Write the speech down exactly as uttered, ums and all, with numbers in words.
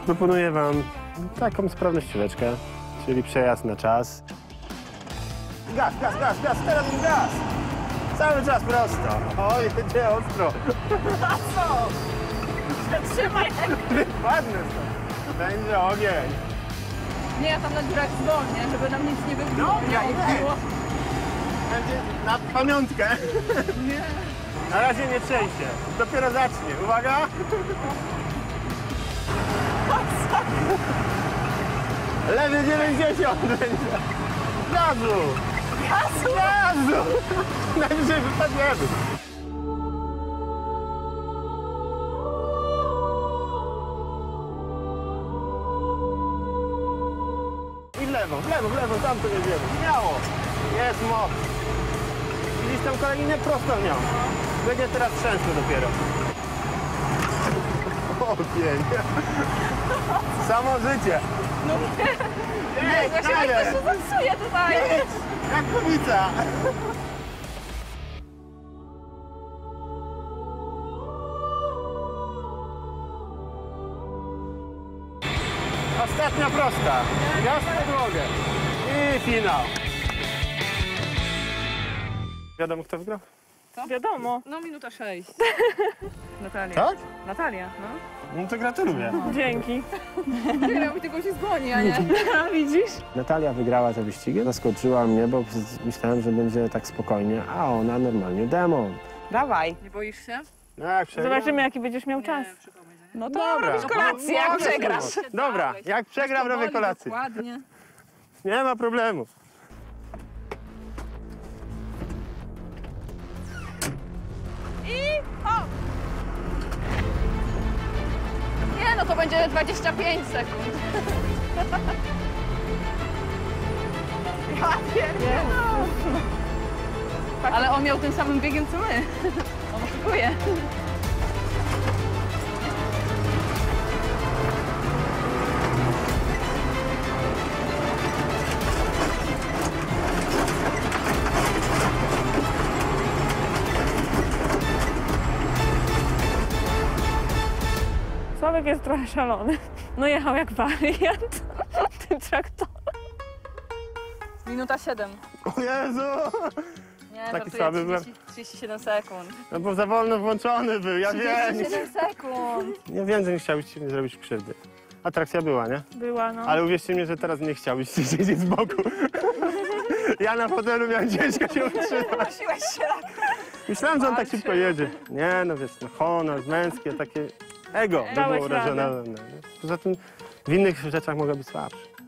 Proponuję wam taką sprawnościóweczkę, czyli przejazd na czas. Gaz, gaz, gaz, gaz, teraz gaz! Cały czas prosto. Oj, będzie ostro. A co? Zatrzymaj! Ładny to. Będzie ogień. Nie, ja tam na dziurach zwolnię, żeby nam nic nie wybiło. Dobra, okej. Będzie na pamiątkę. Nie. Na razie nie trzęsie. Dopiero zacznie. Uwaga! Lewy dziewięćdziesiąt będzie. Gazu! Gazu! Gazu! Najwyżej wypadniemy. I w lewo, w lewo, w lewo, tam to jedziemy. Śmiało! Jest moc. Widzisz tam kolejninę prosto w nią. Będzie teraz trzęsło dopiero. O, pięknie. Samo życie. No nie, nie, ja się, ja się zepsuję tutaj. Jedź, jak kubica. Ostatnia prosta. Gaz w podłogę. I finał. Wiadomo, kto wygrał? Co? Wiadomo. No minuta sześć. Natalia. Tak? Natalia, no. No to gratuluję. Dzięki. Wygrał i tylko się dzwoni, a nie. Widzisz? Natalia wygrała te wyścigi. Zaskoczyła mnie, bo myślałem, że będzie tak spokojnie, a ona normalnie demon. Dawaj. Nie boisz się? No jak przegram? Zobaczymy, jaki będziesz miał czas. Nie, przy komuś, No to Dobra. robisz kolację, jak Mogę przegrasz. spróbować. Dobra, jak przegram, robię kolację. Dokładnie. Nie ma problemu. I hop! Nie, no to będzie dwadzieścia pięć sekund. Ja pierdolę. Ale on miał tym samym biegiem co my. On oszukuje. Sławek jest trochę szalony. No jechał jak wariant tym traktorem. Minuta siedem. O Jezu! Nie, Taki żartuję, słaby byłem. trzydzieści, trzydzieści siedem sekund. No bo za wolno włączony był, ja wiem. trzydzieści siedem sekund. Nie wiem, że nie chciałbyś mi zrobić krzywdy. Atrakcja była, nie? Była, no. Ale uwierzcie mi, że teraz nie chciałbyś siedzieć z boku. Ja na fotelu miałem ciężko się utrzymać. Prosiłeś się. Myślałem, że on tak szybko jedzie. Nie, no wiesz, no honor, męskie, takie ego by Dałeś było urażone. radę. Poza tym w innych rzeczach mogę być słabszy.